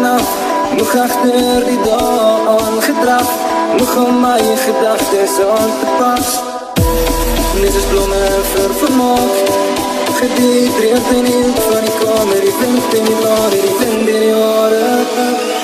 vanaf. Nog achter die dag aangedrag. Nog om my gedagtes aan te pas. Net as blomme vir vermaak. Gedehydreerd in die hoek van die kamer. Die wind en die laan en die wind en die jare.